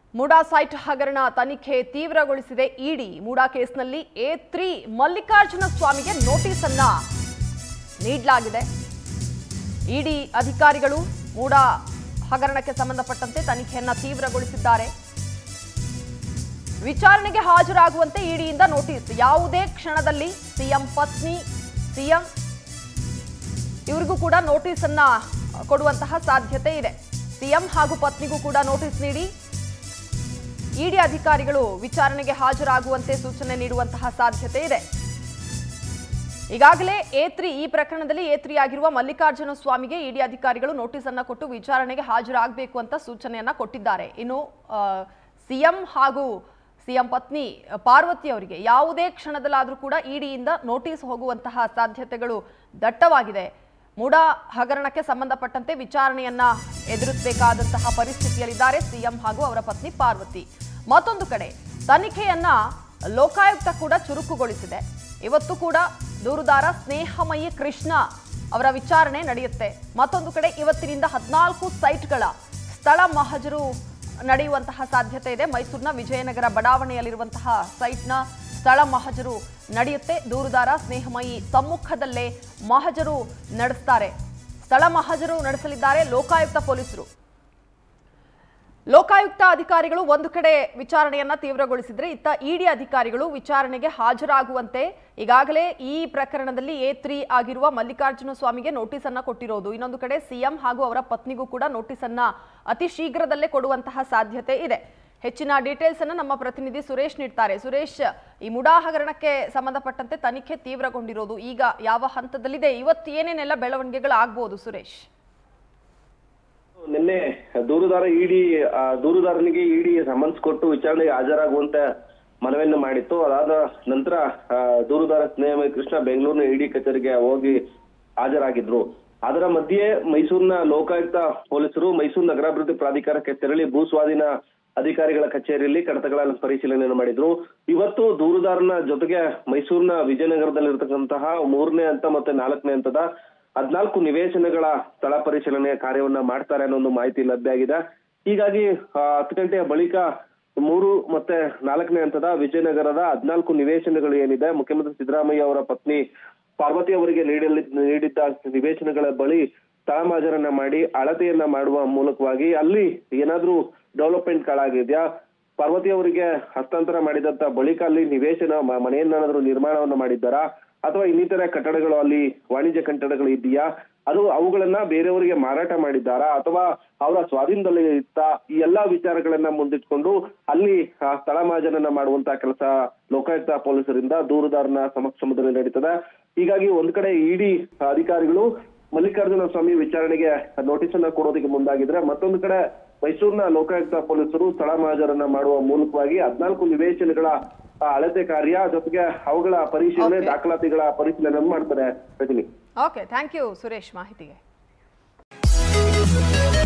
MUDA site ಹಗರಣ ತನಿಖೆ ತೀವ್ರಗೊಳಿಸಿದೆ ಇಡಿ. ಮೂಡಾ ಕೇಸ್ನಲ್ಲಿ A3 ಮಲ್ಲಿಕಾರ್ಜುನ ಸ್ವಾಮಿಗೆ ನೋಟಿಸ್ ಅನ್ನು ನೀಡಲಾಗಿದೆ. ಇಡಿ ಅಧಿಕಾರಿಗಳು ಮೂಡಾ ಹಗರಣಕ್ಕೆ ಸಂಬಂಧಪಟ್ಟಂತೆ ತನಿಖೆಯನ್ನು ತೀವ್ರಗೊಳಿಸಿದ್ದಾರೆ. ವಿಚಾರಣೆಗೆ ಹಾಜರಾಗುವಂತೆ ಇಡಿಯಿಂದ ನೋಟಿಸ್. ಯಾವುದೇ ಕ್ಷಣದಲ್ಲಿ ಸಿಎಂ ಪತ್ನಿ, ಸಿಎಂ ಇವರಿಗೂ ಕೂಡ ನೋಟಿಸ್ ಅನ್ನು ಕೊಡುವಂತಹ ಸಾಧ್ಯತೆ ಇದೆ. ಸಿಎಂ ಹಾಗೂ ಪತ್ನಿಗೂ ಕೂಡ ನೋಟಿಸ್ ನೀಡಿ ಇಡಿ ಅಧಿಕಾರಿಗಳು ವಿಚಾರಣೆಗೆ ಹಾಜರಾಗುವಂತೆ ಸೂಚನೆ ನೀಡುವಂತಹ ಸಾಧ್ಯತೆ ಇದೆ. ಈಗಾಗಲೇ A3 ಈ ಪ್ರಕರಣದಲ್ಲಿ A3 ಆಗಿರುವ ಮಲ್ಲಿಕಾರ್ಜುನ ಸ್ವಾಮಿಗೆ ಇಡಿ ಅಧಿಕಾರಿಗಳು ನೋಟಿಸ್ ಅನ್ನು ಕೊಟ್ಟು ವಿಚಾರಣೆಗೆ ಹಾಜರಾಗಬೇಕು ಅಂತ ಸೂಚನೆಯನ್ನ ಕೊಟ್ಟಿದ್ದಾರೆ. ಇನ್ನು ಸಿಎಂ ಹಾಗೂ ಸಿಎಂ ಪತ್ನಿ ಪಾರ್ವತಿ ಅವರಿಗೆ ಯಾವುದೇ ಕ್ಷಣದಲ್ಲಾದರೂ ಕೂಡ ಇಡಿಯಿಂದ ನೋಟಿಸ್ ಹೋಗುವಂತಹ ಸಾಧ್ಯತೆಗಳು ದಟ್ಟವಾಗಿದೆ. ಮೂಡಾ ಹಗರಣಕ್ಕೆ ಸಂಬಂಧಪಟ್ಟಂತೆ ವಿಚಾರಣೆಯನ್ನ ಎದುರಿಸಬೇಕಾದಂತಹ ಪರಿಸ್ಥಿತಿಯಲ್ಲಿದ್ದಾರೆ ಸಿಎಂ ಹಾಗೂ ಅವರ ಪತ್ನಿ ಪಾರ್ವತಿ. ಮತ್ತೊಂದು ಕಡೆ ತನಿಖೆಯನ್ನ ಲೋಕಾಯುಕ್ತ ಕೂಡ ಚುರುಕುಗೊಳಿಸಿದೆ. ಇವತ್ತು ಕೂಡ ದೂರುದಾರ ಸ್ನೇಹಮಯಿ ಕೃಷ್ಣ ಅವರ ವಿಚಾರಣೆ ನಡೆಯುತ್ತೆ. ಮತ್ತೊಂದು ಕಡೆ ಇವತ್ತಿನಿಂದ 14 ಸೈಟ್ಗಳ ಸ್ಥಳ ಮಹಜರು ನಡೆಯುವಂತಹ ಸಾಧ್ಯತೆ ಇದೆ. ಮೈಸೂರಿನ ವಿಜಯನಗರ ಬಡಾವಣೆಯಲ್ಲಿರುವಂತಹ ಸೈಟ್ನ ಸ್ಥಳ ಮಹಜರು ನಡೆಯುತ್ತೆ. ದೂರುದಾರ ಸ್ನೇಹಮಯಿ ಸಮ್ಮುಖದಲ್ಲೇ ಮಹಜರು ನಡೆಸ್ತಾರೆ. ಸ್ಥಳ ಮಹಜರು ನಡೆಸಲಿದ್ದಾರೆ ಲೋಕಾಯುಕ್ತ ಪೊಲೀಸರು. ಲೋಕಾಯುಕ್ತ ಅಧಿಕಾರಿಗಳು ಒಂದು ಕಡೆ ವಿಚಾರಣೆಯನ್ನ ತೀವ್ರಗೊಳಿಸಿದ್ರೆ, ಇತ್ತ ಇಡಿ ಅಧಿಕಾರಿಗಳು ವಿಚಾರಣೆಗೆ ಹಾಜರಾಗುವಂತೆ ಈಗಾಗಲೇ ಈ ಪ್ರಕರಣದಲ್ಲಿ A3 ಆಗಿರುವ ಮಲ್ಲಿಕಾರ್ಜುನ ಸ್ವಾಮಿಗೆ ನೋಟಿಸ್ ಅನ್ನ ಕೊಟ್ಟಿರೋದು. ಇನ್ನೊಂದು ಕಡೆ ಸಿಎಂ ಹಾಗೂ ಅವರ ಪತ್ನಿಗೂ ಕೂಡ ನೋಟಿಸ್ ಅನ್ನ ಅತಿ ಶೀಘ್ರದಲ್ಲೇ ಕೊಡುವಂತಹ ಸಾಧ್ಯತೆ ಇದೆ. ಹೆಚ್ಚಿನ ಡೀಟೇಲ್ಸ್ ಅನ್ನು ನಮ್ಮ ಪ್ರತಿನಿಧಿ ಸುರೇಶ್ ನೀಡ್ತಾರೆ. ಸುರೇಶ್, ಈ ಮೂಡಾ ಹಗರಣಕ್ಕೆ ಸಂಬಂಧಪಟ್ಟಂತೆ ತನಿಖೆ ತೀವ್ರಗೊಂಡಿರೋದು ಈಗ ಯಾವ ಹಂತದಲ್ಲಿದೆ? ಇವತ್ತು ಏನೇನೆಲ್ಲ ಬೆಳವಣಿಗೆಗಳಾಗಬಹುದು ಸುರೇಶ್? ನಿನ್ನೆ ದೂರುದಾರನಿಗೆ ಇಡಿ ಸಮನ್ಸ್ ಕೊಟ್ಟು ವಿಚಾರಣೆಗೆ ಹಾಜರಾಗುವಂತ ಮನವಿಯನ್ನು ಮಾಡಿತ್ತು. ಅದಾದ ನಂತರ ದೂರುದಾರ ಸ್ನೇಹಮಯಿ ಕೃಷ್ಣ ಬೆಂಗಳೂರಿನ ಇಡಿ ಕಚೇರಿಗೆ ಹೋಗಿ ಹಾಜರಾಗಿದ್ರು. ಅದರ ಮಧ್ಯೆ ಮೈಸೂರಿನ ಲೋಕಾಯುಕ್ತ ಪೊಲೀಸರು ಮೈಸೂರು ನಗರಾಭಿವೃದ್ಧಿ ಪ್ರಾಧಿಕಾರಕ್ಕೆ ತೆರಳಿ ಭೂ ಸ್ವಾಧೀನ ಅಧಿಕಾರಿಗಳ ಕಚೇರಿಯಲ್ಲಿ ಕಡತಗಳ ಪರಿಶೀಲನೆಯನ್ನು ಮಾಡಿದ್ರು. ಇವತ್ತು ದೂರುದಾರನ ಜೊತೆಗೆ ಮೈಸೂರಿನ ವಿಜಯನಗರದಲ್ಲಿರ್ತಕ್ಕಂತಹ 3ನೇ ಹಂತ ಮತ್ತೆ 4ನೇ ಹಂತದ 14 ನಿವೇಶನಗಳ ಸ್ಥಳ ಪರಿಶೀಲನೆಯ ಕಾರ್ಯವನ್ನ ಮಾಡ್ತಾರೆ ಅನ್ನೋ ಒಂದು ಮಾಹಿತಿ ಲಭ್ಯ ಆಗಿದೆ. ಹೀಗಾಗಿ 10 ಗಂಟೆಯ ಬಳಿಕ 3 ಮತ್ತೆ 4ನೇ ಹಂತದ ವಿಜಯನಗರದ 14 ನಿವೇಶನಗಳು ಏನಿದೆ, ಮುಖ್ಯಮಂತ್ರಿ ಸಿದ್ದರಾಮಯ್ಯ ಅವರ ಪತ್ನಿ ಪಾರ್ವತಿ ಅವರಿಗೆ ನೀಡಿದ್ದ ನಿವೇಶನಗಳ ಬಳಿ ಸ್ಥಳ ಮಹಜರನ್ನ ಮಾಡಿ ಅಳತೆಯನ್ನ ಮಾಡುವ ಮೂಲಕವಾಗಿ ಅಲ್ಲಿ ಏನಾದ್ರೂ ಡೆವಲಪ್ಮೆಂಟ್ ಗಳಾಗಿದ್ಯಾ, ಪಾರ್ವತಿ ಅವರಿಗೆ ಹಸ್ತಾಂತರ ಮಾಡಿದಂತ ಬಳಿಕ ಅಲ್ಲಿ ನಿವೇಶನ ಮನೆಯನ್ನಾದ್ರೂ ನಿರ್ಮಾಣವನ್ನ ಮಾಡಿದ್ದಾರಾ, ಅಥವಾ ಇನ್ನಿತರ ಕಟ್ಟಡಗಳು ಅಲ್ಲಿ ವಾಣಿಜ್ಯ ಕಟ್ಟಡಗಳು ಇದೆಯಾ, ಅವುಗಳನ್ನ ಬೇರೆಯವರಿಗೆ ಮಾರಾಟ ಮಾಡಿದ್ದಾರಾ, ಅಥವಾ ಅವರ ಸ್ವಾಧೀನದಲ್ಲಿ ಇತ್ತ, ಈ ಎಲ್ಲಾ ವಿಚಾರಗಳನ್ನ ಮುಂದಿಟ್ಕೊಂಡು ಅಲ್ಲಿ ಸ್ಥಳ ಮಹಜರನ್ನ ಮಾಡುವಂತಹ ಕೆಲಸ ಲೋಕಾಯುಕ್ತ ಪೊಲೀಸರಿಂದ ದೂರುದಾರನ ಸಮಕ್ಷಮದಲ್ಲಿ ನಡೀತದೆ. ಹೀಗಾಗಿ ಒಂದ್ ಕಡೆ ಇಡಿ ಅಧಿಕಾರಿಗಳು ಮಲ್ಲಿಕಾರ್ಜುನ ಸ್ವಾಮಿ ವಿಚಾರಣೆಗೆ ನೋಟಿಸ್ ಅನ್ನ ಕೊಡೋದಕ್ಕೆ ಮುಂದಾಗಿದ್ರೆ, ಮತ್ತೊಂದು ಕಡೆ ಮೈಸೂರಿನ ಲೋಕಾಯುಕ್ತ ಪೊಲೀಸರು ಸ್ಥಳ ಮಹಜರನ್ನ ಮಾಡುವ ಮೂಲಕವಾಗಿ 14 ನಿವೇಶನಗಳ ಅಳತೆ ಕಾರ್ಯ ಜೊತೆಗೆ ಅವುಗಳ ಪರಿಶೀಲನೆ, ದಾಖಲಾತಿಗಳ ಪರಿಶೀಲನೆ ಮಾಡ್ತಾರೆ. ಓಕೆ, ಥ್ಯಾಂಕ್ ಯು ಸುರೇಶ್ ಮಾಹಿತಿಗೆ.